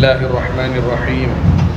الله الرحمن الرحيم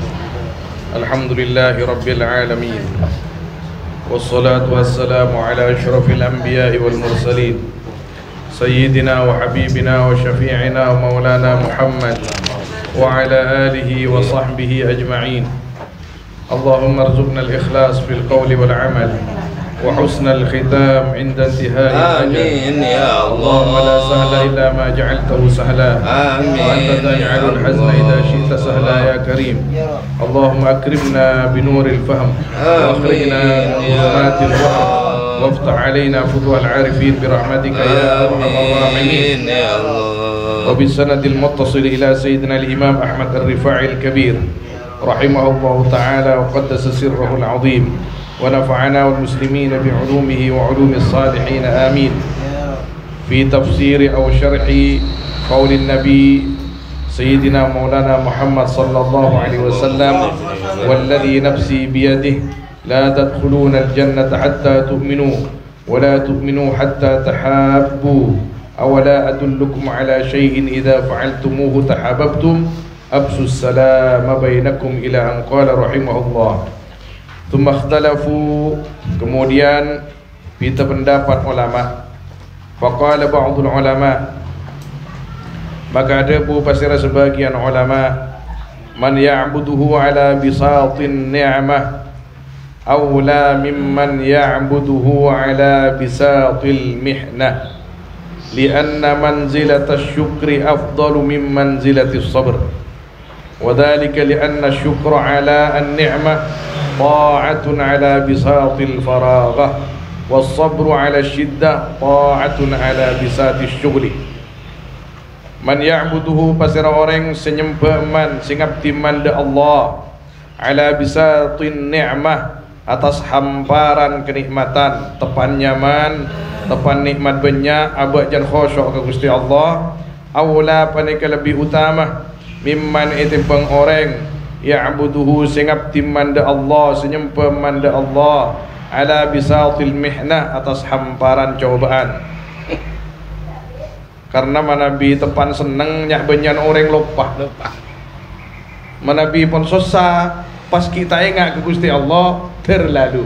الحمد لله رب العالمين والصلاة والسلام على أشرف الأنبياء والمرسلين سيدنا وحبيبنا وشفيعنا ومولانا محمد وعلى آله وصحبه أجمعين اللهم ارزقنا الإخلاص في القول والعمل وحسن الختام عند انتهاء الأجل آمين يا الله. اللهم لا سهل إلا ما جعلته سهلا آمين وأنت تجعل الحزن إذا شئت سهلا يا كريم اللهم أكرمنا بنور الفهم وأخرجنا من ظلمات الوهم وافتح علينا فتوح العارفين برحمتك يا أرحم الراحمين يا الله. وبالسند المتصل إلى سيدنا الإمام أحمد الرفاعي الكبير رحمه الله تعالى وقدس سره العظيم ونفعنا والمسلمين بعلومه وعلوم الصالحين آمين. في تفسير أو شرح قول النبي سيدنا مولانا محمد صلى الله عليه وسلم والذي نفسي بيده لا تدخلون الجنة حتى تؤمنوا ولا تؤمنوا حتى تحابوا أولا أدلكم على شيء إذا فعلتموه تحاببتم أبسوا السلام بينكم إلى أن قال رحمه الله. ثم اختلفوا, kemudian kita pendapat ulama. Faqala ba'dul ulama, maka ada pasira sebagian ulama, man ya'buduhu ala bisatin ni'mah awla mimman ya'buduhu ala bisatil mihnah lianna manzilata syukri afdalu min manzilati sabr wa dhalika lianna syukra ala an-ni'mah ta'atun ala bisatil faraghah was-sabru ala syiddah ta'atun ala bisatil syughli. Man ya'buduhu pasira orang senyembah man singapti man de Allah ala bisatin ni'mah atas hamparan kenikmatan tepan nyaman tepan nikmat banyak abad jan khusyuk ke Gusti Allah awla panika lebih utama mimman itimpang orang ya'buduhu singapti man de Allah senyembah man de Allah ala bisatil mihnah atas hamparan cobaan. Karena manabi tepan seneng nyak benyan orang lupa manabi pun susah pas kita ingat ke Gusti Allah terlalu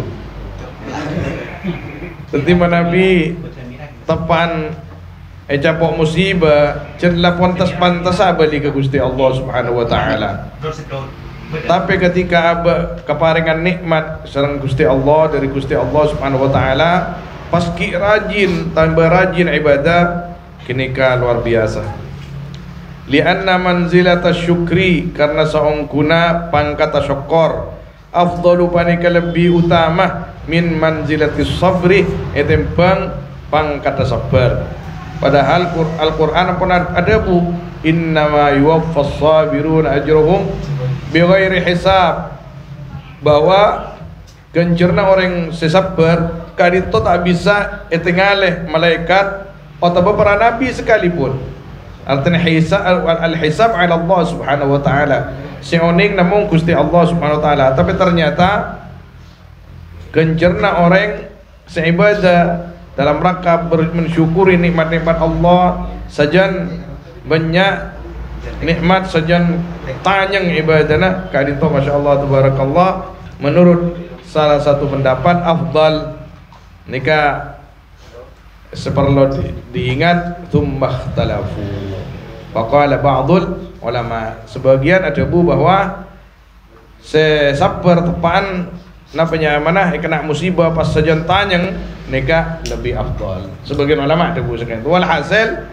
nanti manabi tepan capok musibah cenlah pantas balik ke Gusti Allah subhanahu wa ta'ala. Tapi ketika abah keparingan nikmat sareng Gusti Allah dari Gusti Allah subhanahu wa ta'ala pas ki rajin tambah rajin ibadah kinika luar biasa. Lianna manzilata syukri karena saungkuna pangkata syukur afdalu panika lebih utama min manzilati sabri etempang pangkata sabar. Padahal Al-Qur'an pun ada bu innama yuwaffas sabiruna ajruhum bighairi hisab, bahwa gencerna orang sesabar kadito tak bisa etengaleh malaikat atau para nabi sekalipun. Artinya al-hisab ala Allah subhanahu wa ta'ala sioning namun Gusti Allah subhanahu wa ta'ala. Tapi ternyata gencerna orang seibadah dalam rangka mensyukuri nikmat-nikmat Allah sajan banyak nikmat sajan tanyang ibadahna kadito masyaallah tabarakallah. Menurut salah satu pendapat afdal nikah seperlu diingat tumbakhtalafu. Faqala ba'dul ulama, sebagian ada bu bahwa sabar tepan napanya mana kena musibah pas sajan tanyang nikah lebih afdal. Sebagian ulama ada bu sekian. Wal hasil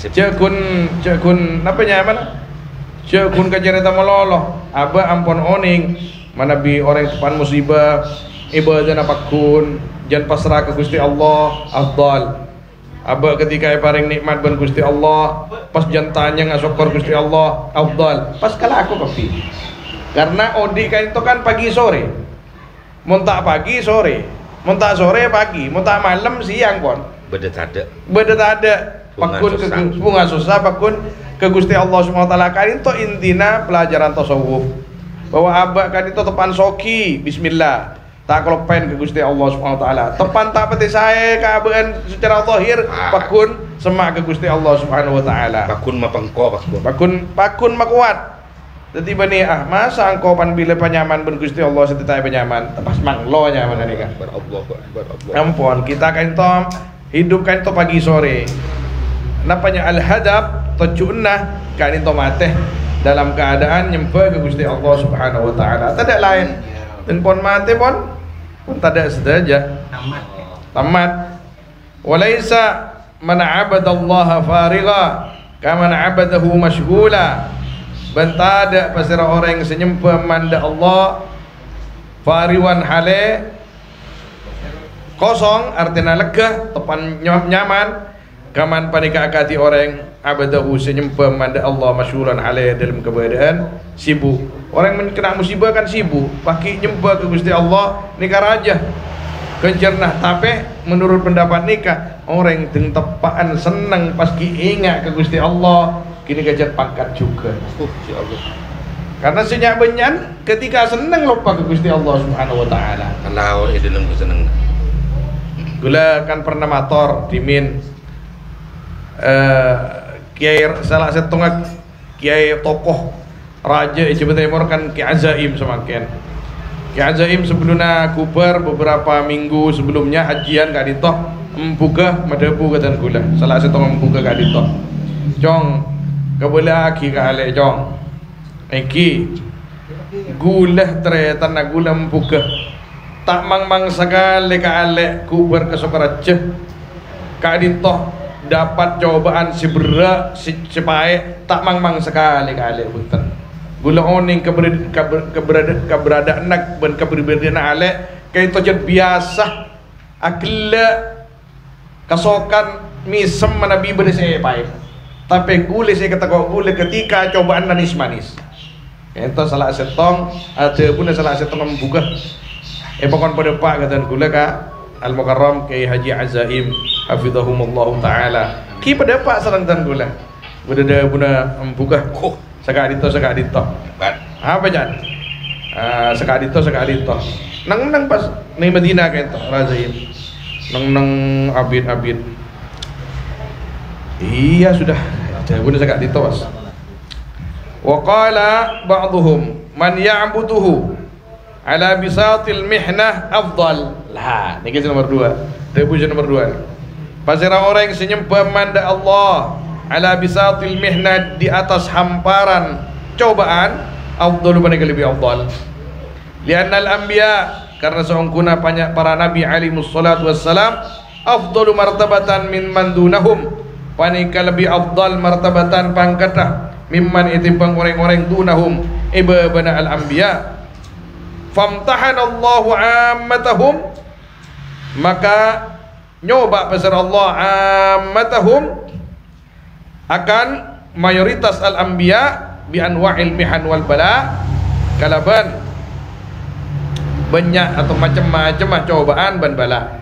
cekun napanya mana cekun kajareta meloloh aba ampun oning mana bi orang tepan musibah ibadah napakun jan pasrah ke Gusti Allah afdal. Aba ketika paring nikmat ban Gusti Allah pas jantanya ngasyukur Gusti Allah afdal. Pas kala aku kopi karena odi kan itu kan pagi sore muntak pagi sore muntak sore pagi muntak malam siang pon bedet ada pakun ke bunga susah pakun ke Gusti Allah Subhanahu wa taala kan itu intina pelajaran tasawuf bahwa aba kan itu tepan soki bismillah tak kelopen ke Gusti Allah Subhanahu wa taala. Tepan tak peti saya keabaan secara zahir pakun semak ke Gusti Allah Subhanahu wa taala. Pakun mapengko pakun makuat. Jadi bani masa engkau pan bila penyaman ben Gusti Allah setitai penyaman pas manglo nyaman ni kan. Ampun kita kan tom hidup kan to pagi sore. Napanya al-hadab tujuanna kan to mate dalam keadaan nyembah ke Gusti Allah Subhanahu wa taala. Tak ada lain. Dan pon mate pon tak ada saja. Tamat. Walaisa man 'abadallaha farigha kama 'abadahu mashghula. Bentada pasira orang senyembah manda Allah fariwan hale kosong artinya lega tepan nyaman kaman panika akati orang abadahu senyembah manda Allah masyhuran hale dalam keadaan sibuk. Orang kena musibah kan sibuk pakai nyembah ke Gusti Allah nikah raja kencernah. Tapi menurut pendapat nikah orang yang tepaan senang pas ingat ke Gusti Allah kini gajat pangkat juga. Karena senyak benyan ketika senang lupa ke Gusti Allah Subhanahu wa taala. Kalau dalam senang. Gula kan pernah motor dimin kiai salah satu kiai tokoh raja Jawa Timur kan Kiai Azaim semakin. Kiai Azaim sebelumnya kubar beberapa minggu sebelumnya hajian gak ditoh membuka madabu katan gula. Salah satu membuka gak ditoh. Jong kebelah ki kale jong iki gula tretan gula membuka tak mang sekali kale kubar ke Sokaraja kak dintoh dapat cobaan si berak si cepai tak mang sekali kale betul gula oning keberadaan nak ben keberadaan ale kayak itu biasa akila kasokan misem manabi bersih pai. Tapi gule saya kata kau gule ketika cobaan manis-manis. Itu salah setong ada pun salah setong membuka. Pokon pada pak kata gule ka Al Mukarram Kiai Haji Azaim hafizahumullah taala. Ki pada pak sareng tan gule. Beda puna membuka. Sekali dito. Apa jan? Sekali dito. Nang pas ni Madinah kayak itu Azaim. Nang abid. Iya sudah. Pun saya kat ditoas. Wa qala ba'dhum man ya'buduhu ala bisatil mihnah afdal. Lah, niki nomor 2. Tebuj nomor 2. Pasira orang yang senyembah manda Allah ala bisatil mihnah di atas hamparan cobaan afdalu paling lebih afdal. Lianna al-anbiya karena seongkuna banyak para nabi alaihimus salatu wassalam afdalu martabatan min man dunahum panika lebih afdal martabatan pangkatah mimman itimbang orang-orang dunahum ibabana al-anbiya famtahanallahu ammatahum maka nyoba pasar Allah ammatahum akan mayoritas al-anbiya bi anwa'il mihan wal bala kalaban banyak atau macam-macam cobaan ban bala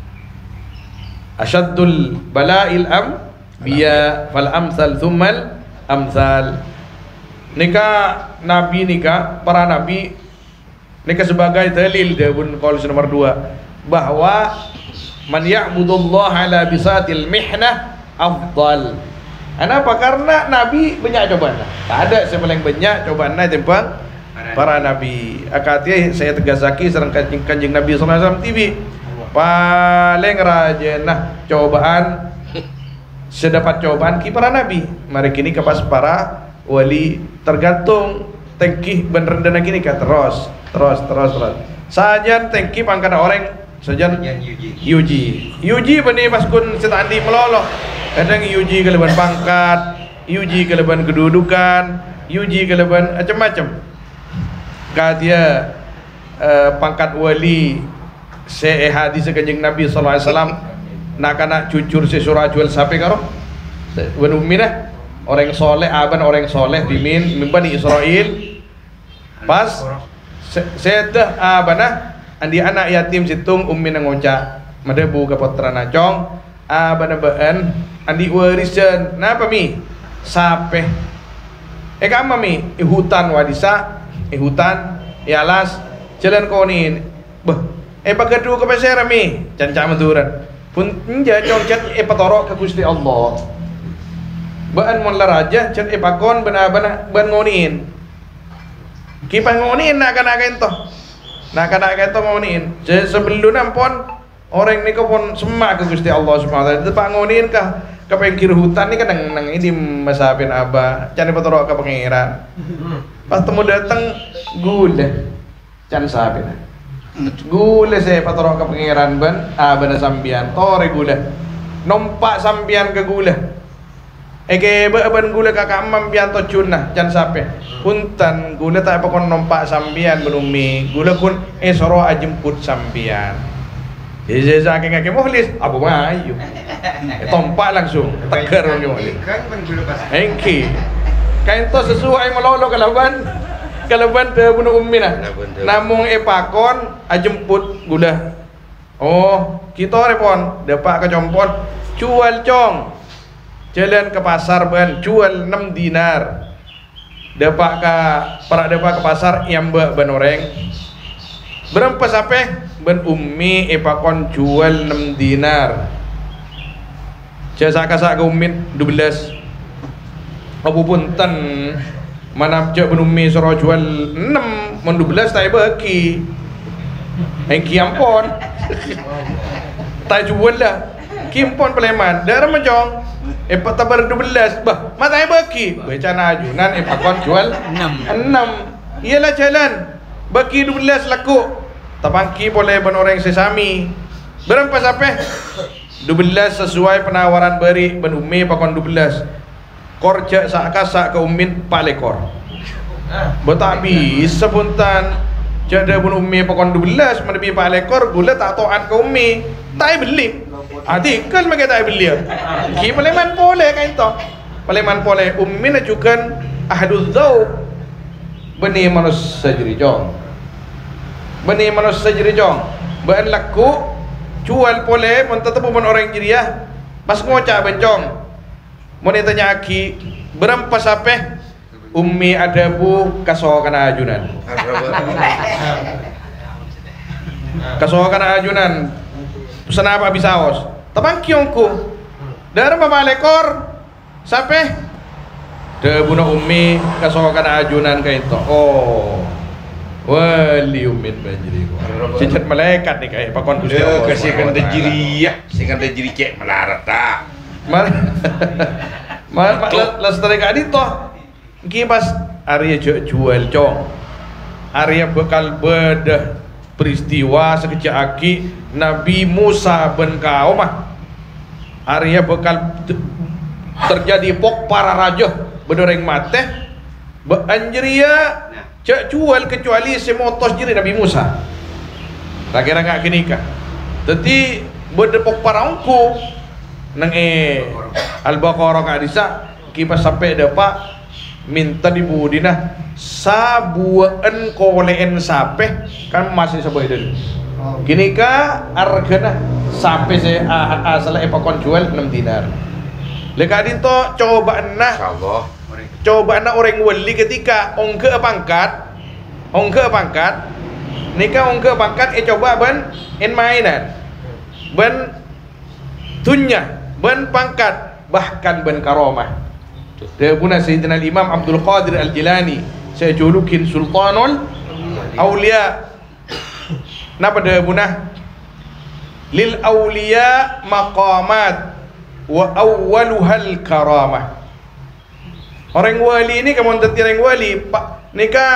asyaddul bala'il biya fal amsal thummal amsal. Nikah nabi para nabi nikah sebagai dalil dabun qaul nomor 2 bahwa man ya'budullaha ala bisatil mihnah afdal. Kenapa? Karena nabi banyak cobaan. Tak ada sepaling banyak cobaan timbang para nabi. Akati saya tegasaki sareng kanjeng Nabi sallallahu alaihi wasallam TV paling rajin cobaan sedapat cobaan ki para nabi. Mari kini kepas para wali tergantung tengkih bener dan gini kan terus. Sajan tengkih pangkana orang sajan yuji bani paskun setandi meloloh. Kadang yuji keleban pangkat, yuji keleban kedudukan, yuji keleban macam-macam. Kadia pangkat wali hadis kanjeng Nabi sallallahu alaihi wasallam nak cucur sesurah jual sapi karo wan umminah orang soleh aban orang soleh bimin Bani Israel pas sedah abana andi anak yatim situng ummin ngoca madebu ka putrana cong abana baan andi warisan napa mi sape kama mi hutan wadisa hutan ialas jalan konin beh pagadu ka pasera mi canca menturan pun nja cong cat patorok ke Gusti Allah baan mon la raja cat pakon bana ban ngonin Kipas ngonin nak ento. Nak ento ngonin. Sebelum pun orang ni pun semak ke Gusti Allah Subhanahu wa taala. Tepak ngonin kah kepengkir hutan ni kan nang ini masapin abah. Can dipatorok ke pangeran. Pas temu datang gula. Can sapin. Gula saya patorok ke pangeran ban abana sambian tore gula. Nompak sambian ke gula. Eke ban gula kakak amam pian to cunah can sape. Punten gula tak apa kon nompak sambian benumi. Gula kun soro ajemput sambian. Jeza ngake mohlis abu mayu. Tompak langsung teker orang mohlis. Kan ban gula pas. Engki. Kain to sesuai melolo kalaban. Kalaban te bunuh ummi nah. Namung pakon ajemput gula. Oh, kita repon dapat ke compon jual cong. Jalan ke pasar ban jual 6 dinar. Dapat ke pasar yang ban orang. Berapa sampai ban ummi pakon jual 6 dinar. Jasa kasak ke ummi 12. Abu punten mana cak ban ummi suruh jual 6 men 12 tak bagi. Engki ampon. Tak jual lah. Kimpon peleman darah menjong. Tabar 12 bah mata baki becana ajunan pakon jual 6 iyalah jalan baki 12 laku tapangki boleh ban orang sesami berapa sampai 12 sesuai penawaran beri ban ummi pakon 12 korja sak ke ummin pak lekor betak bisa puntan jadi ban ummi pakon 12 menepi pak lekor gula tak toan ke ummi tak beli artikel mereka tak beli ki paleman boleh kan itu paleman boleh ummi ajukan ahadul dzauq bani manus sajri jong ban laku jual boleh mun tetep mun orang jiriah pas ngocak bencong mun ditanya aki berapa sampai ummi ada bu kasokan ajunan pesan apa bisa os tabang kiongku dari mama lekor sampai de bunuh ummi kasokan ajunan kayak itu oh wali ummin banjiri cicat malaikat nih kayak pakon Gusti Allah kasihkan dejiri ya singkan dejiri cek melarat tak mal lestari kadi toh kipas Arya jual cong Arya bekal bedah peristiwa sekejap aki Nabi Musa bin Kaumah Arya bekal terjadi pok para raja berdoreng mate beranjeria cak jual kecuali semotos jiri Nabi Musa tak kira ngak kenikah tetapi berdepok para ongku nang Al-Baqarah ngak disa kipas sampai dapat minta dibudina sabuan koleen sape kan masih sebuah dulu gini ka argana sampai saya asal pakon jual 6 dinar leka dinto coba orang wali ketika ongke pangkat nikah ongke pangkat coba ban mainan ban tunya ban pangkat bahkan ban karomah dia guna Sayyidina Imam Abdul Qadir Al-Jilani saya julukin Sultanul Aulia napa dia guna lil aulia maqamat wa awwaluhal karamah orang wali ini kamu tentu orang wali nikah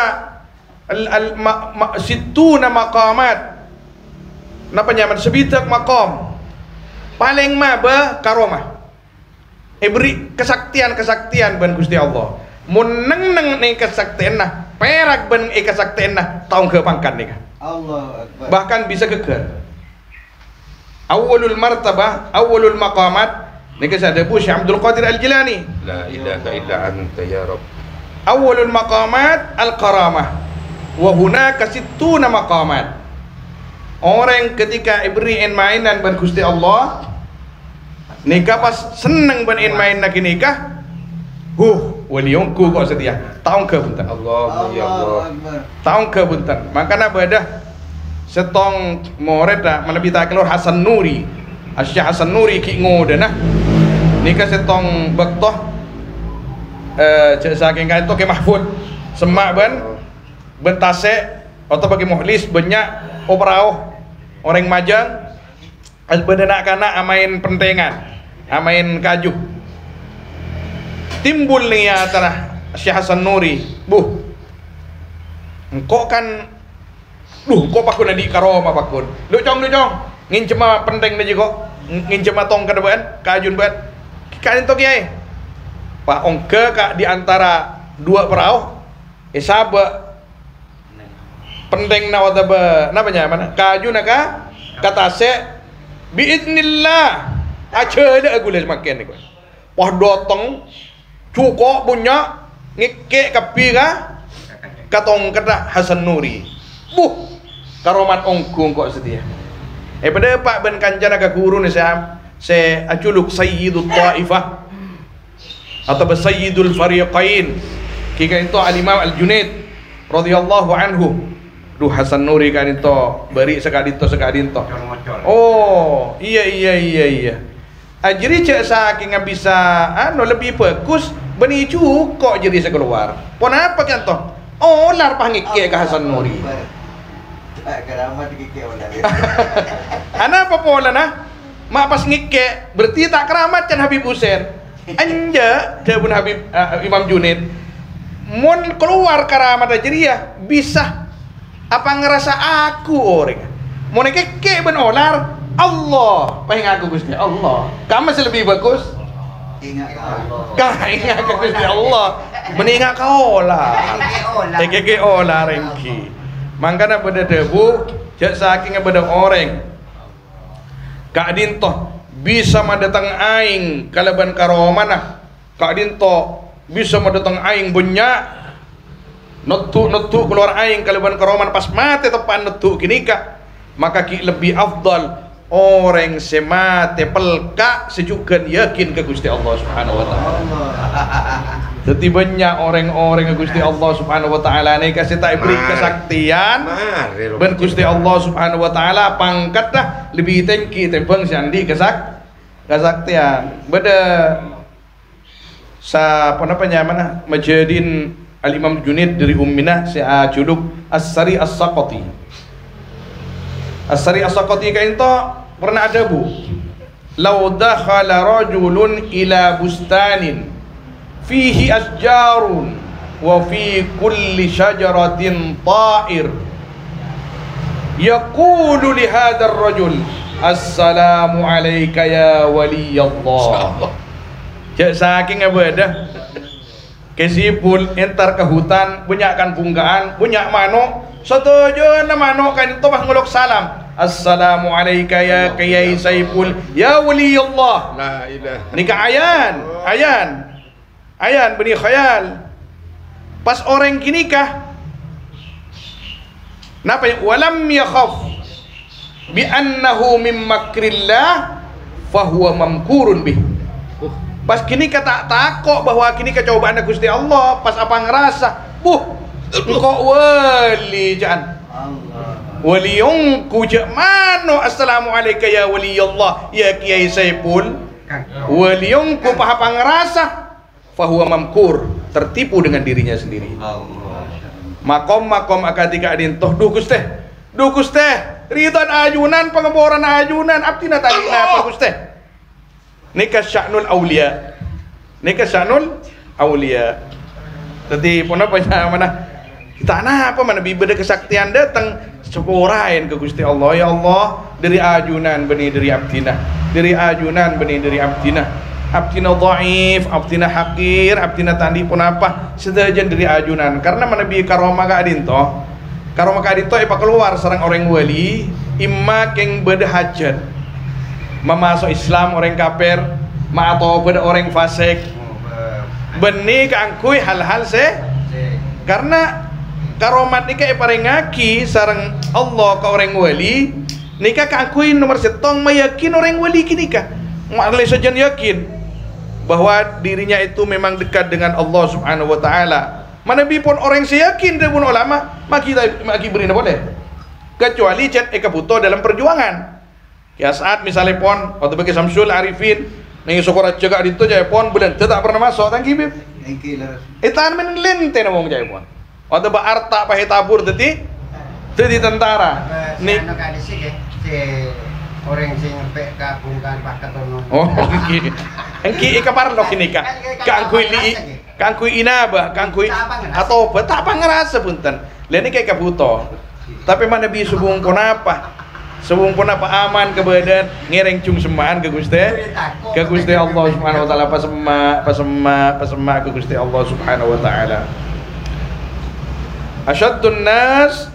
situna maqamat napa nyaman sebitak maqam paling maba karamah beri kesaktian ban Gusti Allah mun neng nih kesaktian nah perak ban kesaktian nah tahun ke pangkat nih Allah Akbar bahkan bisa geger awalul martabah awalul maqamat nih kesada bu Syekh Abdul Qadir Al-Jilani la ilaha illa anta ya Rabb awalul maqamat al-karamah wa hunaka sittuna maqamat orang ketika beri mainan ban Gusti Allah nikah pas seneng ban main nak nikah waliongku kok setia tahun ke buntan Allah ya Allah tahun ke buntan makana badah setong moret dah mana bita keluar Hasan Nuri Syekh Hasan Nuri ki ngodana nikah setong bektoh cek saking kan to ke Mahfud semak ban bentase atau bagi muhlis banyak operau orang majang bedenak-kanak amain pentengan amain kaju timbul nih ya tanah Syekh Hasan Nuri engkau kan kau pakun adik karoma pakun lucong ngincema penteng aja kok ngincema tong kadaan kajun buat kalian tok kiai pak ongke kak di antara dua perahu sabe penteng na wata ba namanya mana kaju naka kata se biidnillah aja ada aku les makan ni kau wah dotong cukup punya ngike kapi ka katong kata Hasan Nuri karomat ongkung kok setia pada pak ben kancana ka guru ni saya aculuk sayyidut taifah atau sayyidul fariqain kika itu al-Imam Al-Junaid radhiyallahu anhu Hasan Nuri kan itu beri sekadinto oh iya ajri cek saking bisa lebih bagus beni cukup jadi sekeluar pon apa kan toh olar pangike ke Hasan Nuri keramat kike olar ana apa pola nah mak pas ngike berarti tak keramat kan Habib Husain anja dia pun Habib Imam Junaid mun keluar keramat ajriyah bisa apa ngerasa aku orang mun ngike ben olar Allah pengen aku Gusti Allah kamu masih lebih bagus ingat Allah ingat ke Gusti Allah meningat kau olar keke olar rengki mangkana pada debu jak saking pada orang kak dinto bisa mendatang aing kalaban karomana kak dinto bisa mendatang aing banyak netu keluar aing kalaban karoman pas mati tepan netu kini kak maka ki lebih afdal orang semate pelka sejukan yakin ke Gusti Allah Subhanahu wa taala. Jadi banyak orang-orang ke Gusti Allah Subhanahu wa taala ni kasih tak beri kesaktian ben Gusti Allah Subhanahu wa taala pangkat dah lebih tinggi timbang sandi kesaktian. Beda sa apa namanya mana Majidin Al-Imam Junaid dari Umminah saya juluk As-Sari As-Saqati. As-Sari As-Saqati kan itu pernah ada lau dakhala rajulun ila bustanin fihi asjarun wa fi kulli syajaratin ta'ir yaqulu li hadzal rajul assalamu alayka ya waliyallah jak saking abadah kesipul entar ke hutan bunyakan bunggaan bunyak manuk setuju na manuk kan itu pas nguluk salam assalamu alayka ya Kiai Saiful ya waliyallah La ilaha nikah ayan beni khayal pas orang kini kah napa walam yakhaf bi annahu min makrillah fahuwa mamkurun bih pas kini kata takok bahwa kini kecobaan Gusti Allah pas apa ngerasa engkau wali jangan waliyungku jak mano assalamu alayka ya waliyallah ya Kiai Saiful waliyungku apa ngerasa fahuwa mamkur tertipu dengan dirinya sendiri makom akatika adin toh dukus teh ridwan ajunan pengeboran ajunan abdina talina apa gus teh nikah sya'nul awliya jadi pun apa mana kita apa mana bibada kesaktian datang sepurain ke Gusti Allah ya Allah dari ajunan beni dari abdina abdina dhaif abdina hakir abdina tandi pun apa sedajan dari ajunan karena menabi karoma ka adinto keluar sarang orang wali imma keng beda hajat memasuk Islam orang kafir ma atau beda orang fasik beni kaangkui hal-hal karena karomat nikah parengaki sarang Allah ke orang wali nikah kaangkui nomor setong meyakin orang wali kinika maklai saja yakin bahwa dirinya itu memang dekat dengan Allah Subhanahu wa taala. Mana pun orang seyakin dia pun ulama maki beri boleh. Kecuali cet butuh dalam perjuangan. Ya saat misalnya pon atau bagi Samsul Arifin ning sokorat jaga itu jaya pon bulan tidak pernah masuk tangki bib. Itan men lente na mong jaya pon. Atau ba arta pahe tabur tadi tentara. Nih. Anu kali sih si orang sing ngepek kabungkan paket ono. Oh, iki. Engki ikaparlok ini Kak. Kangkui inaba, kangkui atau betapa ngerasa punten. Lah ini kayak kabuto. Tapi mana bi subung pun apa? Subung pun apa aman ke badan, ngereng cung semaan ke Gusti. Ke Gusti Allah Subhanahu wa taala pasema ke Gusti Allah Subhanahu wa taala. Asyaddun nas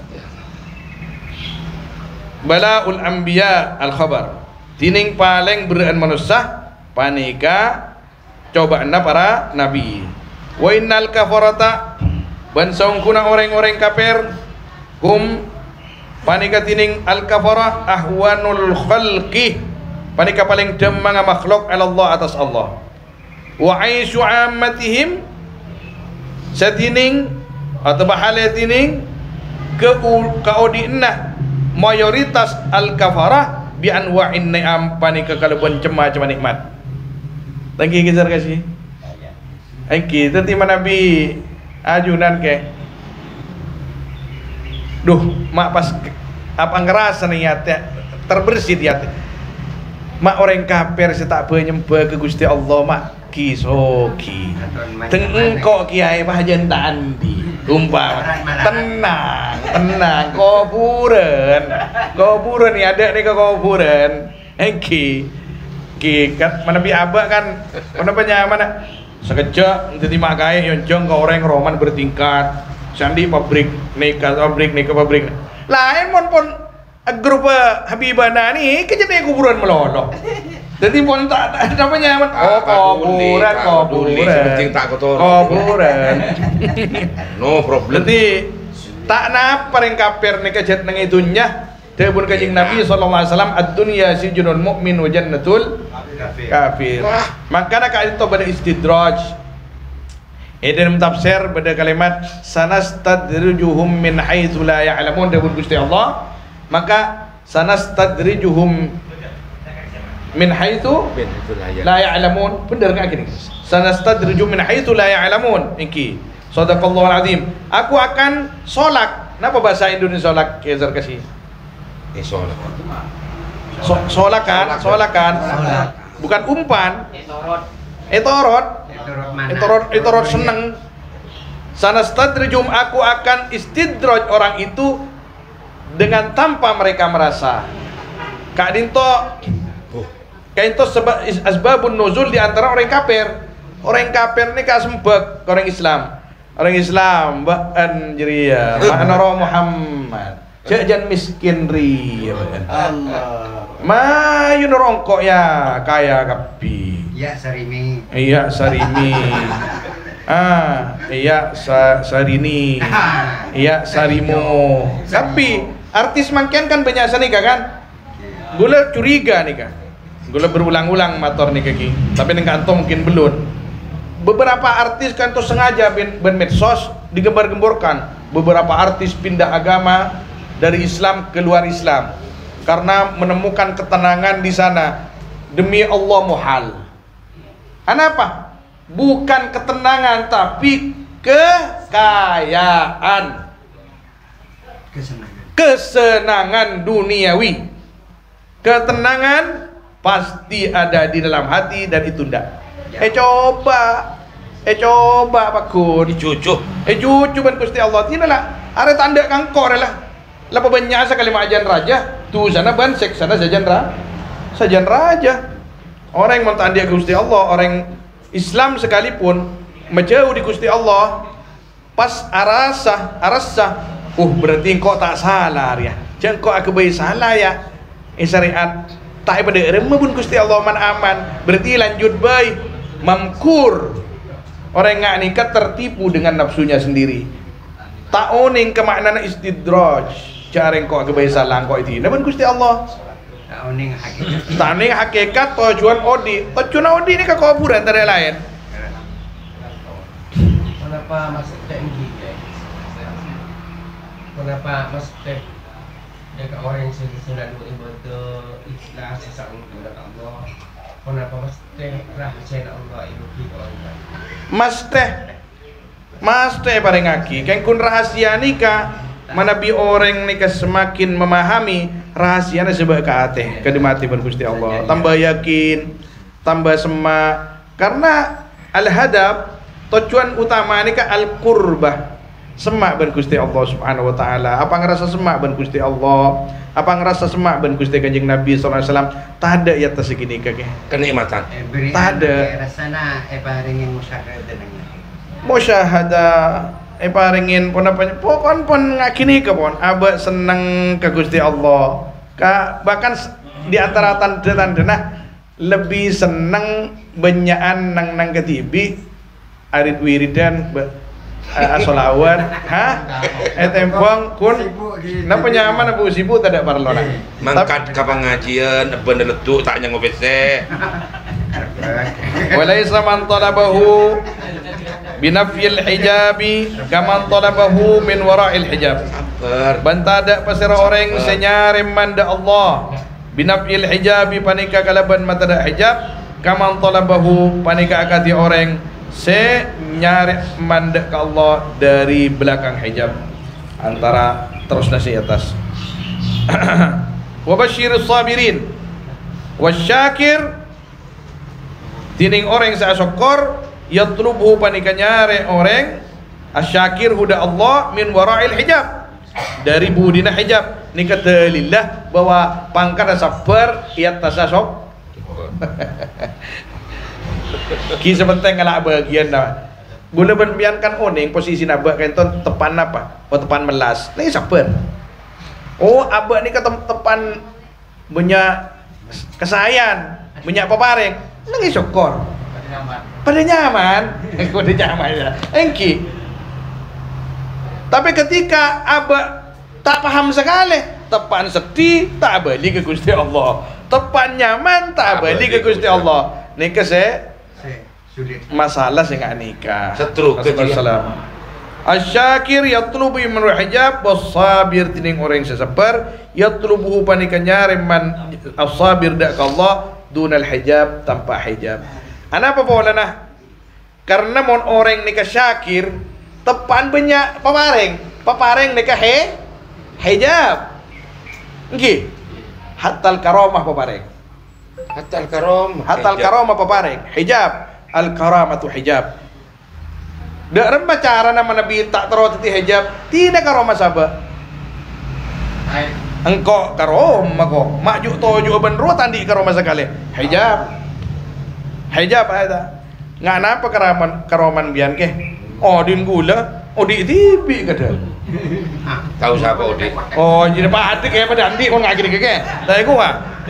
balaul anbiya al khabar. Tining paling beraan manusia panika cobaanna para nabi. Wa innal kafarata ban saungkuna orang-orang kafir hum panika tining al kafara ahwanul khalqi panika paling demang makhluk Allah atas Allah. Wa aisyu ammatihim satining atau bahalia tining kaudinna mayoritas al kafarah bi anwa'in ni'am panika kalabuan cema-cema nikmat. Tangki kejar kasih. Engki tadi mana bi ajunan ke. Duh, mak pas apa ngerasa nih hati terbersih di hati. Mak orang kafir setak penyembah ke Gusti Allah mak kisoki. Tengkok kiai pahajan tandi. Umpama tenang kuburan nih ada nih ke kuburan engki kan mana bi abah kan mana banyak mana sekejap jadi makai yoncong ke orang roman bertingkat sandi pabrik pabrik lain pun grup Habibana nih kejadian kuburan melolok jadi pun tak apa nyaman kuburan no problem. Jadi tak napa yang kafir nih kejadian nang itunya Debun kajing Nabi sallallahu alaihi wasallam ad-dunya sijnul mu'min wa jannatul kafir. Makanya kali itu pada istidraj. Dalam tafsir pada kalimat sanastadrijuhum min haitsu la ya'lamun debun Gusti Allah. Maka sanastadrijuhum min haitsu la ya'lamun. Benar enggak gini? Sanastadrijuhum min haitsu la ya'lamun. Iki. Shadaqallahul azim. Aku akan solak. Napa bahasa Indonesia solak? Kezer kasih. Solakan. Bukan umpan. Etorot seneng. Sanastadrijum aku akan istidraj orang itu dengan tanpa mereka merasa. Kak Dinto asbabun nuzul di antara orang kafir. Orang kafir ini kasembek orang Islam. Orang Islam ba'an jeria, ma'anara Muhammad. Jajan miskin ria Allah. Ma yun rongkok ya kaya kapi. Iya sarimi. Iya sarimi. Iya sarini. Iya sarimo. Tapi artis mangkian kan banyak nih kan. Gula curiga nih kan. Gula berulang-ulang motor nih kaki. Tapi nih kantor mungkin belum. Beberapa artis kan tuh sengaja ben medsos digembar-gemborkan. Beberapa artis pindah agama dari Islam keluar Islam karena menemukan ketenangan di sana. Demi Allah muhal. Kenapa? Bukan ketenangan tapi kekayaan. Kesenangan duniawi. Ketenangan pasti ada di dalam hati dan itu ndak. Coba Pak Kun. Cucu ban Gusti Allah. Tinalah are tanda kangkor lah. Lapa banyak sekali majan raja, tu sana bansek, sana sajan raja. Orang yang mentanda Gusti Allah, orang Islam sekalipun menjauh di Gusti Allah, pas arasa, berarti kau tak salah ya. Jangan kau aku bayi salah ya. Syariat tak pada remebun Gusti Allah man aman. Berarti lanjut bayi mamkur. Orang ngak nikah tertipu dengan nafsunya sendiri. Tak oning kemaknaan istidraj. Cara kau kebaik salah kau itu. Namun Gusti Allah. Taning hakikat tujuan odi. Tujuan odi ini kekuburan antara lain. Kenapa Mas tinggi? Kenapa Mas dekat orang yang sudah ibadah ikhlas sesaat kepada Allah? Kenapa Mas rahasia Allah itu kita orang? Mas Mas teh bareng aki, kan kun rahasia nikah, mana bi orang nikah semakin memahami rahasianya sebab ke hati, kedimati bergusti Allah. Tambah yakin, tambah semak, karena al-hadab tujuan utama nikah al-qurbah, semak bergusti Allah subhanahu wa ta'ala. Apa ngerasa semak bergusti Allah? Apa ngerasa semak bergusti kanjeng Nabi SAW? Tak ada ya tas segini kakek. Kenikmatan. Tak ada. Rasana paringin musyahadah dengan Musyahadah paringin pun apa pokon pun ngakini ke pon abah seneng ke Gusti Allah bahkan di antara tanda-tanda nah lebih seneng benyaan nang ketibi arit wiridan asolawan tempong kun napa nyaman abu sibuk tidak perlu nak Mangkat ke pengajian bener letuk tak nyang OPC. Walaysa man talabahu binafyil hijabi kaman talabahu min wara'il hijab. Bantada pasira orang senyare manda Allah binafyil hijabi panika kalaban matada hijab kaman talabahu panika akati orang se nyari manda ke Allah dari belakang hijab. Antara terus nasi atas. Wa basyirus sabirin wasyakir tining orang sa syukur yatlubuhu panika nyare orang asyakir huda Allah min wara'il hijab dari budina hijab ni kata lillah bahwa pangkat sabar iat tasasok ki sebentar ngalak bagian dah guna biarkan oning posisi nabak kenton tepan apa oh tepan melas ni sabar oh abak ni kata tepan punya kesayan punya papareng nangis syukur pada nyaman ya engki tapi ketika abak tak paham sekali tepan sedih tak balik ke Gusti Allah tepan nyaman tak balik ke Gusti Allah nikah masalah sing nikah Setruk Assalamualaikum asyakir yatlubu min hijab wasabir tining orang sesabar yatlubuhu panikanya reman asabir dak Allah dunal hijab tanpa hijab. Anapa bolana? Karena mon orang nikah syakir tepan banyak papareng nikah hijab. Nggih. Hatal karamah papareng. Hatal karamah papareng. Hijab. Al karamatu hijab. Dak remba cara nama Nabi tak teroti hijab, tidak karamah sabah. Engkau karomah kok maju tojo benro tandi karomah sekali hijab ada nggak napa karoman bian ke odin gula odi tipi kada Tahu siapa Odi? oh jadi pak hati kayak pada andi mau ngagini ke saya gua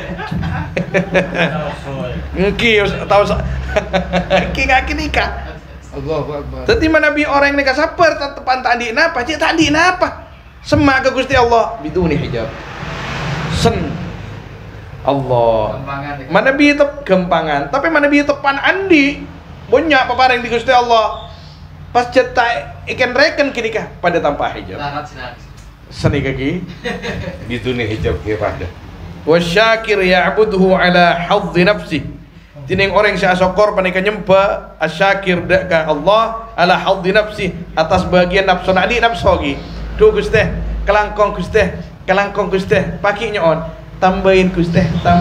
ngki tahu ngki ngaki nikah Allahu Akbar. tadi mana bi orang nikah saper tepan tandi napa cik tandi napa semak ke Gusti Allah biduni hijab sen Allah mana bi gempangan tapi mana bi tepan andi banyak papareng di Gusti Allah pas cetak ikan reken kini kah pada tanpa hijab seni kaki Biduni hijab kepada. wasyakir ya'budhu ala hadzi nafsi tining orang si asokor panika nyempa asyakir daka Allah ala hadzi nafsi atas bagian nafsu nadi nafsogi tu Gusti kelangkong Gusti paki nyon tambahin Gusti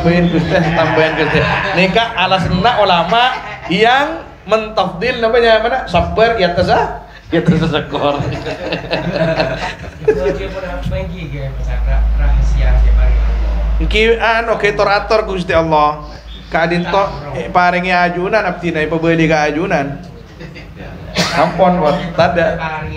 nikah alasna ulama yang mentafdil namanya mana sabar ya tasah syukur iki anu ketorator Gusti Allah kadin to paringi ajunan abdina pabeli ka ajunan ampun wat tada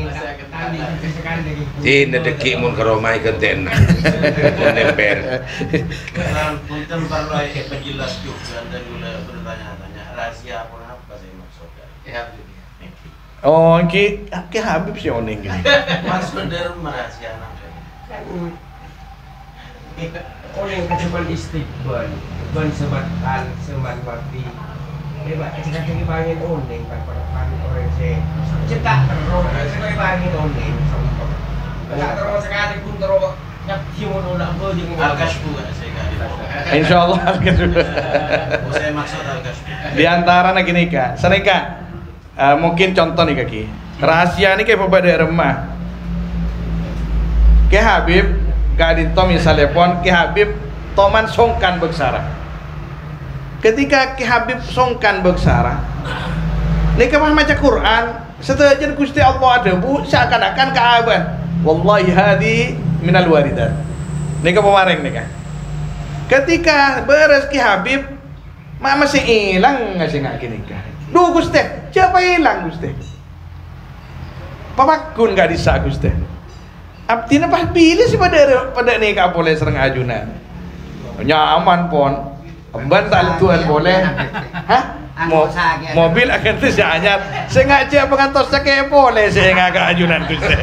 Tina deki mun karomai kenten. Nempel. Punten perlu penjelas juga dan bertanya-tanya rahasia apa sih maksudnya? oh iki Habib sih oning gini Maksud dari rahasia apa? Oning kecuali istiqbal ban sebat waktu Diba, kasi bangin oning pada orang saya cetak terus sekali bangin oning nggak terus sekali pun terus nyapti mau nak berding Al-Kashfu saya kali insyaallah saya maksud Al-Kashfu di antara nak nikah senika mungkin contoh nih kaki Rahasia ni kayak pada remah. Ke Habib gadin to misalnya pon Ke Habib toman songkan beksara. Ketika Ke Habib songkan beksara, ni kemah maca Quran, setelah Gusti Allah ada bu seakan-akan kaaban. Wallahi hadi minal waridat. Ni ke pemareng ni kan. Ketika beres Ki Habib, mak masih hilang ngasih ngak kini kan. Duh Gusti, siapa hilang Gusti? Pamakun gak disa Gusti. Abdi pas pilih sih pada ni kak boleh serang ajunan. Nyaman pon. Emban tak tuan boleh. Hah? Mobil akan tu saya anyar. Saya ngajak pengantos saya boleh saya ngagak ajunan Gusti.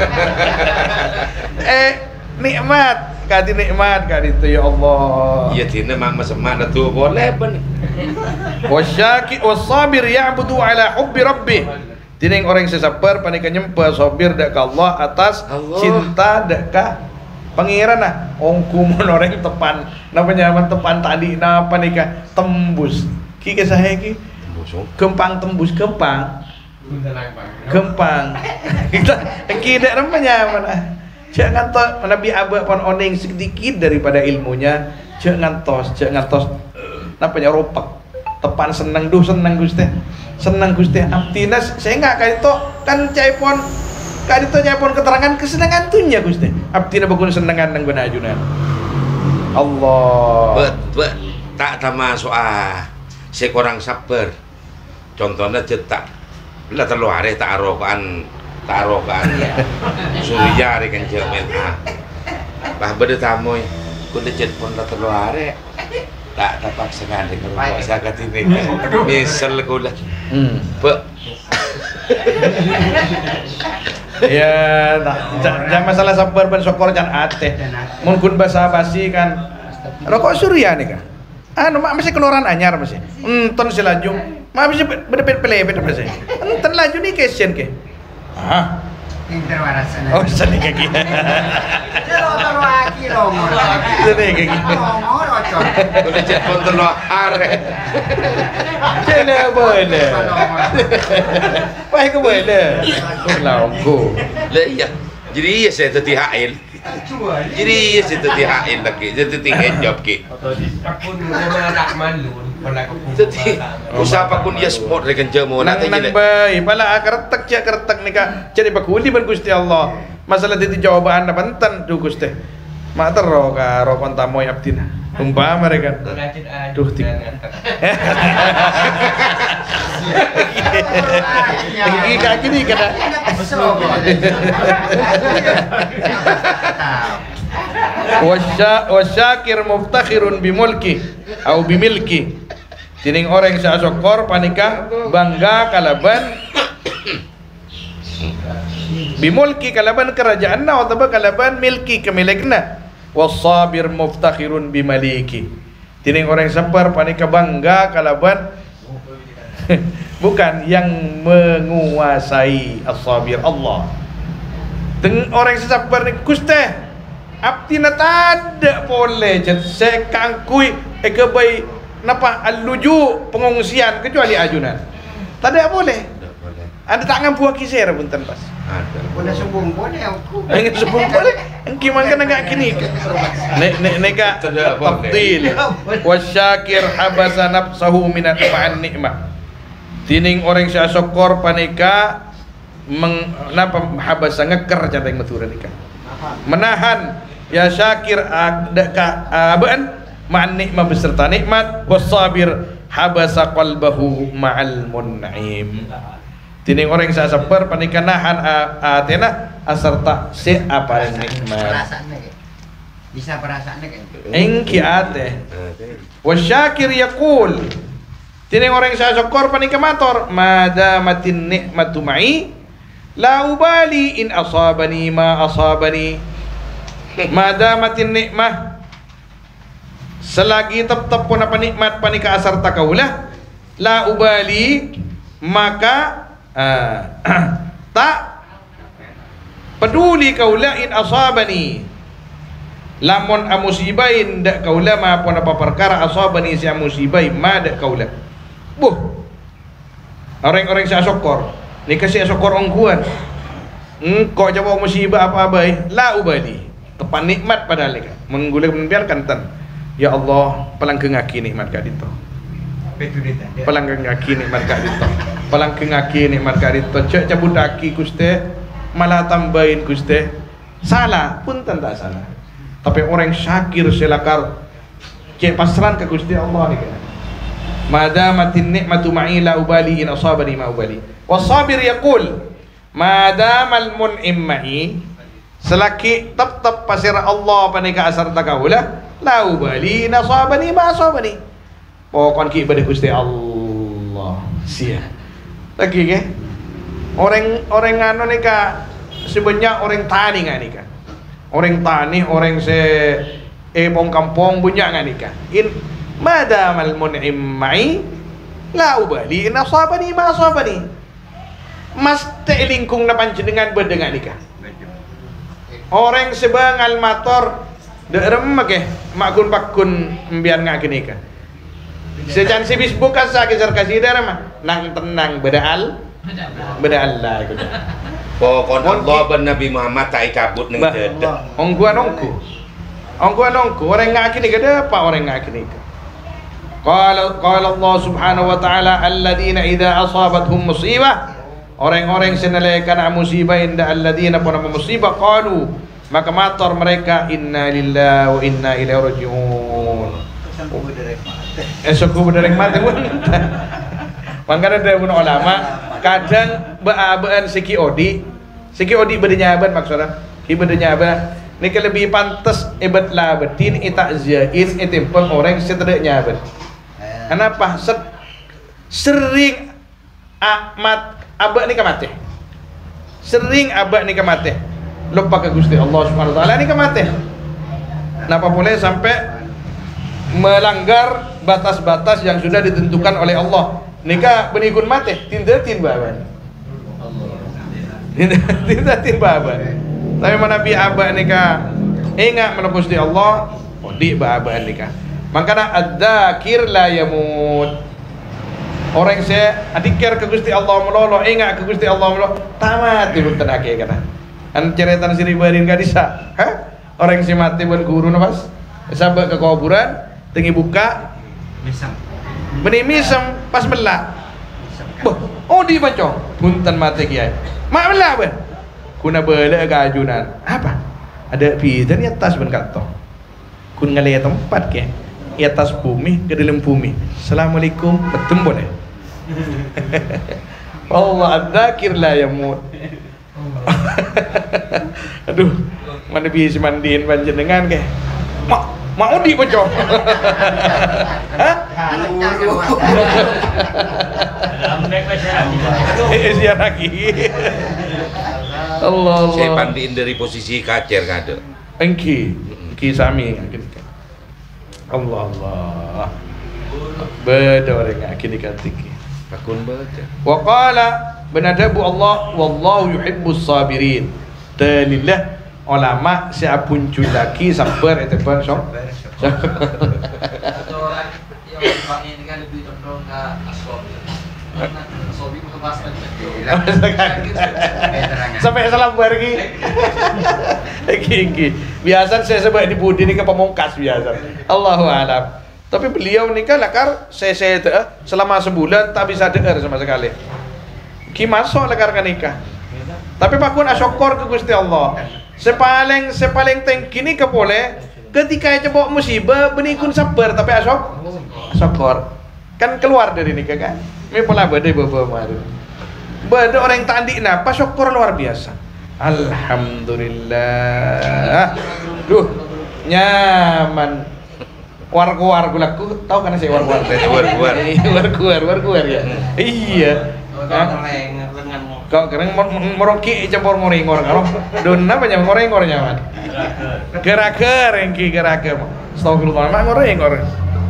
Nikmat, kadi nikmat kadi itu ya Allah. Iya tina mak semak tu boleh ben. Wasyaki wasabir ya'budu ala hubbi rabbih. Tining orang sesabar panika nyempa sabir dak ka Allah atas cinta dak ka pangeran nah. Ongkumun orang tepan. Napa nyaman tepan tadi napa nika tembus. Ki ke sahe ki? Kempang tembus kempang. Kempang. Kita ki dak rempanya mana? Jangan ngantos Nabi Abah pon oning sedikit daripada ilmunya. Jangan ngantos napa nya ropak. Tepan seneng seneng Gusti. Senang Gusti Abdina saya enggak kayak itu kan caipon kali itu caipon keterangan kesenangan tuhnya Gusti Abdina bakun senangan nang beuna ajunan Allah tak tama soal sekorang sabar contohnya cetak bila terlalu hari tak arokan surya rekan cermen bah beda tamoy kudu cet pon terlalu hari tak terpaksa kan dengan saya kata ini misal kulah ya jangan masalah sabar ben sokor jan ate mun kun basa basi kan rokok surya nih kan anu mak masih keluaran anyar masih enten silajung mak masih beda-beda masih enten laju nih kesen ke Pinter warasan. Oh, seni kaki. Kalau lagi lomor. Seni kaki. Lomor ocor. boleh cet pon terlalu hari Cina boleh. Wah, ke boleh. Laungku. lah iya jadi iya saya teti hail jadi iya saya teti hail lagi jadi teti job ki Akun memang tak malu pada teti usapa kun ya sport rekan jemo Nang bayi pala kertek cak kertek nika cari bakuli ban Gusti Allah masalah titi jawaban anda pantan tuh Gusti mak tero ka rokon tamoy abdina umpama mereka duh tik tinggi kaki nih kena wasyakir muftakhirun bimulki au bimilki tining orang sa syukur panika bangga kalaban bimulki kalaban kerajaanna atau kalaban milki kemilikna wasabir muftakhirun bimaliki tining orang sabar panika bangga kalaban bukan yang menguasai as-sabir Allah teng orang sabar ni Gusti abdi na tada boleh jet sekangkui kebai napa aluju pengungsian kecuali ajunan tada boleh ada tangan buah kisir punten pas Udah sumbung boleh aku. Ingin sebelum boleh engki mangkan enggak kini neka tabdil wasyakir habasa nafsahu minan ma'an nikmah tining orang sia syukur panika napa habasa ngeker jateng matura nika menahan ya syakir adaka aban ma'an nikmah beserta nikmat wasabir habasa qalbahu ma'al mun'im tining orang sa sabar panika nahan atena aserta si apa nikmat bisa perasaannya kan engki ate wasyakir yaqul tining orang sa syukur panika mator madamatin nikmatu ma'i la ubali in asabani ma asabani madamatin nikmah selagi tetap pun apa nikmat panika asarta kaulah la ubali maka tak peduli kaula in asabani lamun amusibain dak kaula ma pun apa perkara asabani si amusibai ma dak kaula orang-orang sa syukur Ni kasih syukur ongkuan. Kau jawab musibah apa-apa la ubali. Tepan nikmat padahal ni kan. Menggulai membiarkan tan. Ya Allah, pelangkeng aki nikmat kat dito. Pelangkeng aki nikmat kat dito. Pelangkeng aki nikmat kat dito. Cek cabut aki kuste, malah tambahin kuste. Salah pun tak salah. Tapi orang syakir selakar cek pasran ke Gusti Allah ni kan. Madamatin nikmatu ma'i la ubali in asabani ma ubali. Wasabir yaqul madamal mun'im ma'i selaki tetap pasir Allah panika asar takawula la ubali in asabani ma asabani. Pokon ki ibadah Gusti Allah. Sia. Lagi ke? Orang anu ni ka sebanyak orang tani ngani ka. Orang tani, orang pong kampung punya ngani ka. In madamal mun'im ma'i la ubali in asabani ma asabani. Mas lingkung na panjenengan berdengan nikah. Orang sebangal motor derem make makun pakun mbiar ngak nikah. Sejan si Facebook asa kejar kasih derem nang tenang bedaal lah gitu. Pokon Allah ben Nabi Muhammad tak cabut ning dedet. Ongguan ongku orang ngak nikah de apa orang ngak nikah. Qala Allah subhanahu wa ta'ala alladziina idza asabatuhum musibah, orang-orang senilai kena musibah inda alladzina pun musibah qalu maka matur mereka inna lillahi wa inna ilaihi rajiun. Esok berderek mati pun. Makanya ada pun ulama kadang beaban seki odi berdenya aban maksudnya ki berdenya aban ni lebih pantas ibat la betin itakziain itempeng orang setedaknya aban. Kenapa? Sering amat abak ni kamate. Sering abak ni kamate. Lupa ke Gusti Allah Subhanahu wa taala ni kamate. Kenapa boleh sampai melanggar batas-batas yang sudah ditentukan oleh Allah? Nikah benikun mate, tindatin baban. Tindatin baban. Tapi mana bi abak nikah ingat mana Gusti Allah, di baban nikah. Makanya ad-dzakir la yamut. Orang saya adikir ke Gusti Allah melolo, ingat ke Gusti Allah melolo, tamat di punten ake kata. An ceretan siri barin kadisa. Orang si mati pun guru nafas. Sampai ke kuburan, tinggi buka, benih misem pas melak. Oh di bancong, punten mati kiai. Mak melak ben. Kuna bela gajunan. Apa? Ada pizza di atas ben kata. Kun ngalih tempat ke. Di atas bumi ke dalam bumi. Assalamualaikum, betul boleh. Allah adzakir la yamut. Aduh, mana bisa mandiin panjenengan ke? Mau di pocong. Hah? Siapa lagi? Allah. Saya pandiin dari posisi kacer kado. Engki sami. Allah. Beda orang akhir dikatiki. Pakun baca. Wa qala benadabu Allah wallahu yuhibbus sabirin. Dalillah ulama siapun laki sabar itu pun sok. Atau orang yang orangnya ini kan lebih condong ke asobi. Asobi mengebaskan. Sampai salam pergi. Iki. Biasa saya sebab di budi ni ke pemongkas biasa. Allahu a'lam. Tapi beliau nikah lakar saya selama sebulan tak bisa dengar sama sekali. Ki masuk lakar kan nikah. Tapi pakun asyukur ke Gusti Allah. Sepaling tengki ni ke boleh ketika coba musibah benikun sabar tapi asyukur. Kan keluar dari nikah kan. Ini pola badai bawa maru. Bada orang tak andik napa syukur luar biasa. Alhamdulillah. Duh, nyaman. War-war gulaku tahu kan saya war-war teh. War-war ya. Iya. Kau keren moroki campur moringor kalau donna banyak moringor nyaman. Gerak-gerak engki gerak-gerak. Astagfirullah mak moringor.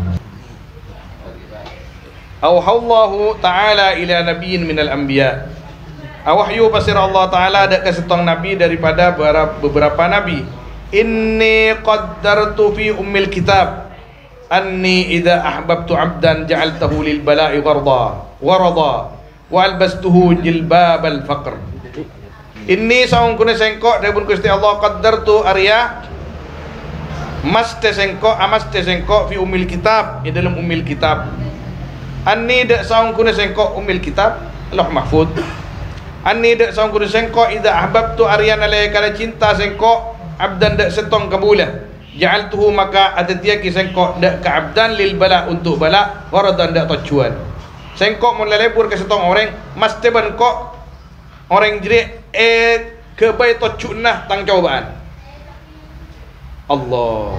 Auhallahu ta'ala ila nabiyyin minal anbiya. Wahyu pasir Allah Ta'ala ada ke setong nabi daripada beberapa nabi. Inni qaddartu fi ummil kitab anni idza ahbabtu 'abdan ja'altahu lil bala'i warada wa albastuhu jilbabal faqr. Ini saung kuna sengkok debun Gusti Allah qaddartu arya maste sengkok fi umil kitab, di dalam umil kitab. Anni dak saung kuna sengkok umil kitab Lauh Mahfud. Anni dak saung kuna sengkok idza ahbabtu aryan alai kana cinta sengkok abdan dak setong kabulah. Ja'altuhu maka atatiaki sengkok dak ka abdan lil bala untuk bala waradan dak tocuan. Sengkok mun lelebur ke setong orang maste ban kok orang jerik kebai tocunah tang cobaan. Allah.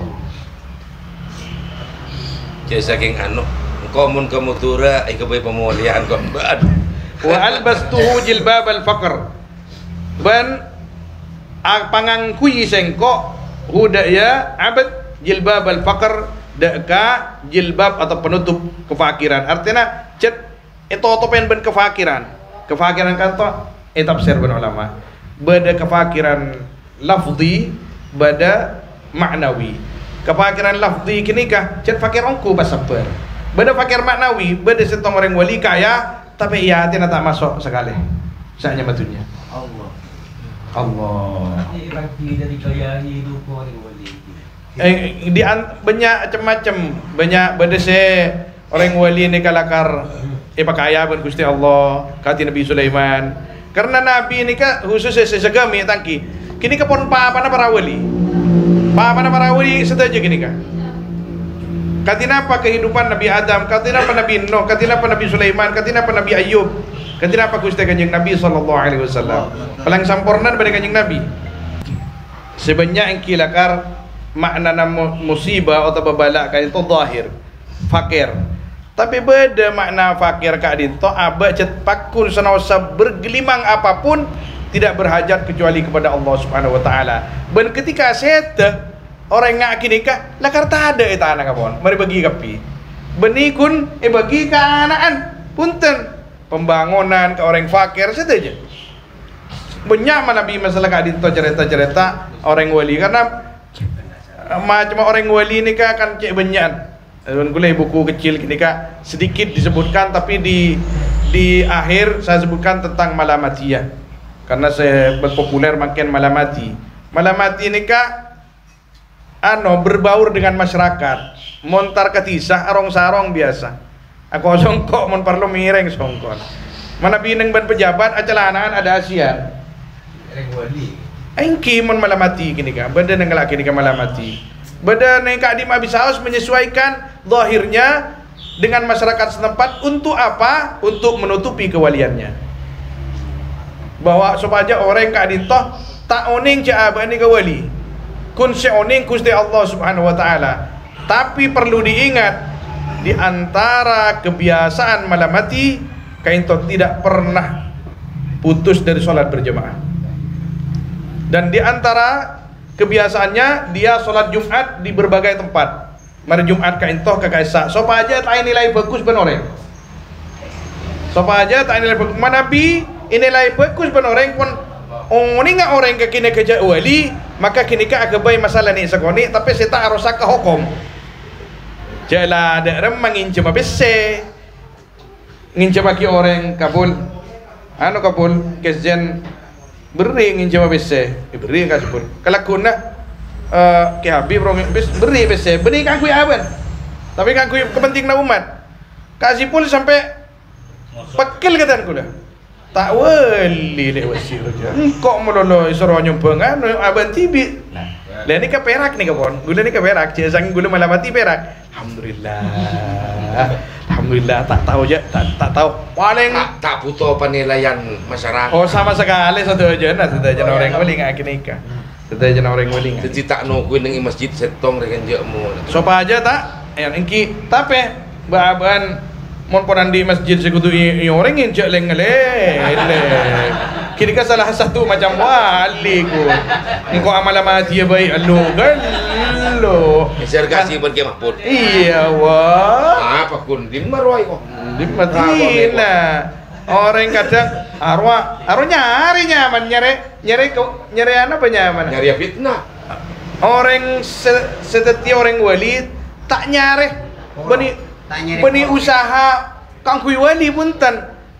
Jadi saking anu engkau mun kamu tura kebai pemuliaan kau bad. Wa albastuhu jilbabal faqr. Ban pangangkui sengkok huda ya abad jilbabal faqr deka jilbab atau penutup kefakiran. Artinya cet itu topen ben kefakiran. Kefakiran kan to tafsir ben ulama. Beda kefakiran lafzi, beda maknawi. Kefakiran lafzi kini kah cet fakir ongku basaper. Beda fakir maknawi, beda setong orang wali kaya tapi ia hati tak masuk sekali. Saatnya batunya. Allah. Bagi dari gaya hidup orang wali. Banyak macam-macam, banyak beda orang wali ni kalakar pakaya ben Gusti Allah kati Nabi Sulaiman. Karena Nabi ni ka khusus sesegami tangki. Kini ka pon pa para wali. Pa para wali saja kini ka. Katina apa kehidupan Nabi Adam, katina apa Nabi Nuh, katina apa Nabi Sulaiman, katina apa Nabi Ayub, katina apa Gusti Kanjeng Nabi sallallahu alaihi wasallam. Paling sempurna daripada Kanjeng Nabi. Sebanyak yang kilakar makna musibah atau babala kan itu zahir, fakir. Tapi beda makna fakir kak dinto abad cet pakun senausa bergelimang apapun tidak berhajat kecuali kepada Allah Subhanahu wa taala. Ben ketika sete orang ngak kini kah lakar tak ada itu anak kapon mari bagi kapi benikun bagi ke anaan punten pembangunan ke orang fakir saja banyak Nabi masalah kak dinto cerita-cerita orang wali karena macam orang wali ni kah kan cek banyak gulai buku kecil kini kah sedikit disebutkan tapi di akhir saya sebutkan tentang malamatiyah karena saya berpopuler makin malamati ni kah berbaur dengan masyarakat montar ketisah arong sarong biasa aku songkok mon parlo mireng songkon mana bineng ban pejabat acalanaan ada asian engki mon malamati kini ka benda nang laki kini ka malamati benda nang ka di mabisaus menyesuaikan zahirnya dengan masyarakat setempat untuk apa untuk menutupi kewaliannya bahwa supaya orang ka dintoh tak oning ca abani ka wali kun seoning Gusti Allah Subhanahu wa taala. Tapi perlu diingat di antara kebiasaan malamati kainto tidak pernah putus dari sholat berjamaah. Dan di antara kebiasaannya dia sholat Jumat di berbagai tempat. Mari Jumat kainto kakaisa. Sopa aja tak nilai bagus benoreng. Sopa aja tak nilai bagus. Manabi nilai bagus benoreng pun ini nggak orang ke kini kerja wali maka kini ka agabai masalah ni sakoni tapi saya tak harus ke hukum jala ada orang menginjam abisse nginjam bagi orang kabul kabul kesjen beri nginjam abisse beri kasih pun kalau kuna ke habis orang beri abisse beri kan kui aban tapi kan kui kepenting na umat kasih pun sampai pakil katan kula tak wali dek wasir aja. Engkau melolo isoro nyumpengan aban tibi. Lah ni ke Perak ni kapon. Gula ni ke Perak. Cik sang gula malamati Perak. Alhamdulillah. Alhamdulillah tak tahu je, tak tahu. Paling tak butuh penilaian masyarakat. Oh sama sekali satu aja orang wali ngak nikah. Satu aja orang wali ngak. Jadi tak nungguin ning masjid setong dengan jekmu. Sopa aja tak? Yang engki tapi baban mon ponan di masjid sekutu orang yang cek leng-leng kini kan salah satu macam wali ku engkau amalamati ya baik lo share kasih pun ke Mahfud iya wah apa kun dimarwai kok dimatina orang kadang arwah nyari nyaman nyari apa nyaman nyari fitnah orang setiap orang wali tak nyari beni usaha kang kui wali punten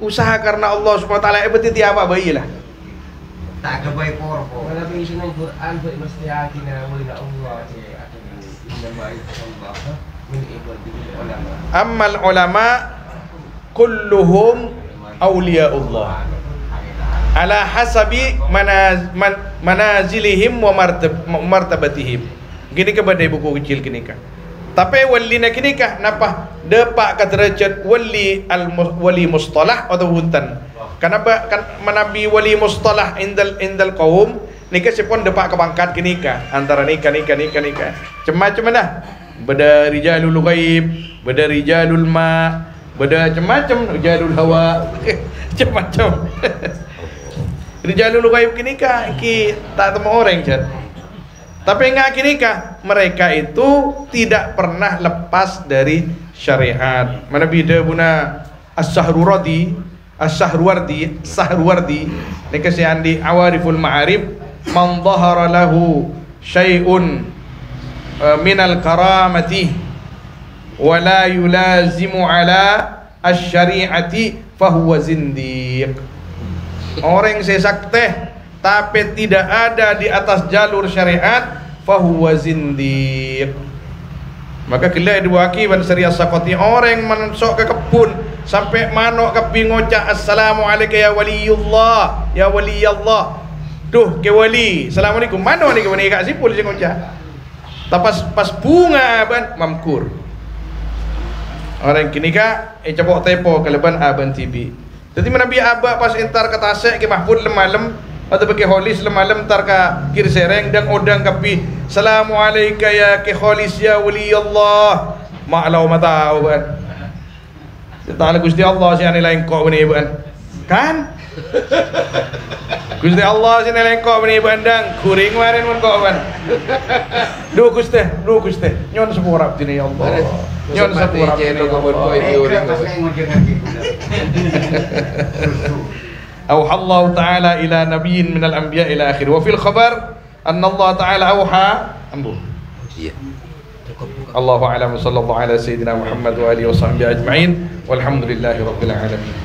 usaha karena Allah Subhanahu wa taala berarti apa bayilah. Tak kebaik porpo. Kalau isu ng Quran po mesti yakin na wala na Allah si ating inabay Allah min ibad ulama. Ammal ulama kulluhum awliyaullah ala hasabi manazilihim wa martabatihim. Gini ke badai buku kecil kini kah. Tapi wali nak kini kah napa depak ka derajat wali mustalah atau huntan. Kenapa kan menabi wali mustalah indal kaum nikah sepon depak ke pangkat kini kah antara nikah. Macam mana? Beda rijalul ghaib, beda rijalul ma, beda macam-macam rijalul hawa. Macam-macam. Rijalul ghaib kini kah ki tak temu orang cat. Tapi enggak kini kah mereka itu tidak pernah lepas dari syariat. Mana bida buna As-Sahruwardi nikah si andi Awariful Ma'arif man dhahara lahu syai'un minal karamati wa la yulazimu ala asy-syari'ati fahuwa zindiq. Orang sesak teh tapi tidak ada di atas jalur syariat fahuwa zindiq. Maka kila diwaki ban syariat sakoti orang masuk ke kebun sampai manok ke ngocak assalamualaikum ya waliyullah ya waliyallah. Duh ke wali. Assalamualaikum. Mana ni ke wali kat sipul sing ngocak. Pas bunga ban mamkur. Orang kini ka capok tepo keleban aban TV. Jadi Nabi abak pas entar ke tasek ke mahfud lemalem atau pakai holis lemalem tar ka kir sereng dan odang kapi assalamualaikum ya ke holis ya wali Allah ma'lau mata ban. Ta'ala Gusti Allah si ane lain kok bani ban. Kan? Gusti Allah si ane lain kok bani bandang kuring marin mun kok ban. Duh Gusti nyon sepurap dini ya Allah. Nyon sepurap dini ya Allah. أوحى الله تعالى إلى نبي من الأنبياء إلى آخره. وفي الخبر أن الله تعالى أوحى الله أعلم. صلى الله على سيدنا محمد وآله وصحبه أجمعين والحمد لله رب العالمين.